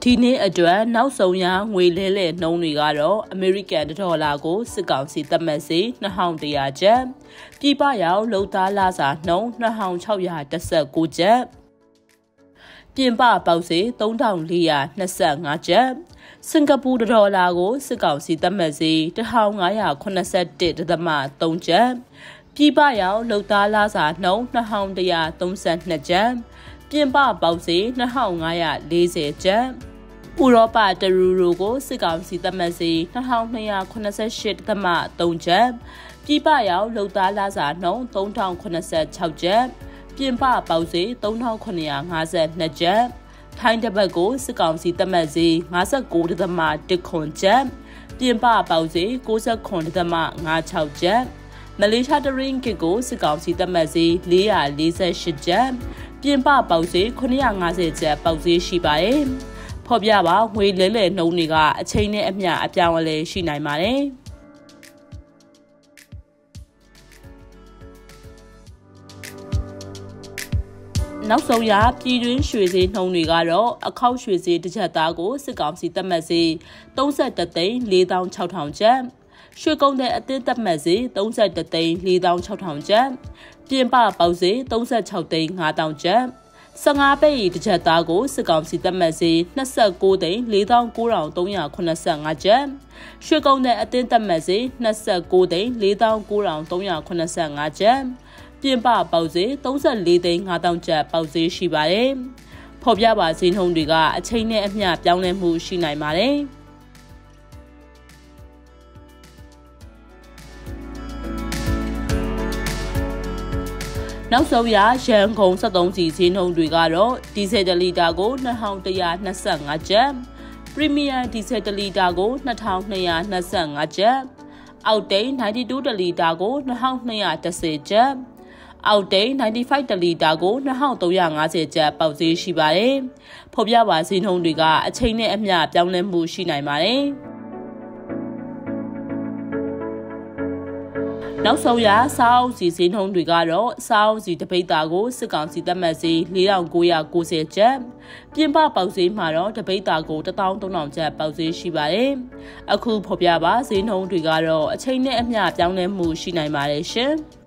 ဒီနေ့အတွက်နောက်ဆုံးရငွေလဲလှယ်နှုန်းတွေကတော့အမေရိကန်ဒေါ်လာကိုစစ်ကောင်စီသတ်မှတ်စေ2100ကျပ်ပြည်ပရောက်လုပ်သားလစာနှုန်း2619ကျပ်ပြင်ပပေါက်စေ3425ကျပ်စင်ကာပူဒေါ်လာကိုစစ်ကောင်စီသတ်မှတ်စေ1581.3ကျပ်ပြည်ပရောက်လုပ်သားလစာနှုန်း2132ကျပ်ပြင်ပပေါက်စေ2540ကျပ်ဥရောပတရူရိုကိုစစ်ကောင်စီသတ်မှတ်စေ2288.3ကျပ်ပြည်ပရောက်လုပ်သားလစာနှုန်း3086ကျပ်ပြင်ပပေါက်စေ3952ကျပ်ထိုင်းတပတ်ကိုစစ်ကောင်စီသတ်မှတ်စေ59.1ခွန်ကျပ်ပြင်ပပေါက်စေ69.56ကျပ်မလေးရှားတရင်းကစ်ကိုစစ်ကောင်စီသတ်မှတ်စေ448ကျပ်ပြင်ပပေါက်စေ950ကျပ်ပေါက်စေရှိပါတယ်ဖော်ပြပါငွေလဲလှယ်နှုန်းတွေကအချိန်နဲ့အမျှအပြောင်းအလဲရှိနိုင်ပါတယ်နောက်ဆုံးရပြည်တွင်းရွှေဈေးနှုန်းတွေကတော့အခောက်ရွှေဈေးတစ်ချက်သားကိုစစ်ကောင်စီသတ်မှတ်စေ33,4600ကျပ်ရွှေကုန်တဲ့အသင်းသတ်မှတ်စေ33,4600ကျပ်ပြင်ပပေါက်စေ36,5000ကျပ်15ပဲ့ရီတစ်ချက်သားကိုစစ်ကောင်စီသတ်မှတ်စေ29,49,385ကျပ်ရွှေကုန်တဲ့အသင်းသတ်မှတ်စေ29,49,385ကျပ်ပြင်ပပေါက်စေ34,5000ကျပ်ပေါက်စေရှိပါတယ်ဖော်ပြပါဈေးနှုန်းတွေကအချိန်နဲ့အမျှပြောင်းလဲမှုရှိနိုင်ပါတယ်နောက်ဆုံးရရန်ကုန်73စီဈေးနှုန်းတွေကတော့ဒီဇယ်1လီတာကို2125ကျပ်ပရီမီယံဒီဇယ်1လီတာကို2225ကျပ်အောက်တိန်92တလီတာကို2210ကျပ်အောက်တိန်95တလီတာကို2350ကျပ်ပေါက်ဈေးရှိပါတယ်ဖော်ပြပါဈေးနှုန်းတွေကအချိန်နဲ့အမျှပြောင်းလဲမှုရှိနိုင်ပါတယ်နောက်ဆုံးရစားအုပ်စီဈေးနှုန်းတွေကတော့စားအုပ်စီတပိတ်တာကိုစစ်ကောင်စီသတ်မှတ်စေ4990ကျပ်ပြင်ပပေါက်ဈေးမှာတော့တပိတ်တာကို13000ကျပ်ပေါက်ဈေးရှိပါတယ်အခုဖော်ပြပါဈေးနှုန်းတွေကတော့အချိန်နဲ့အမျှပြောင်းလဲမှုရှိနိုင်ပါတယ်ရှင်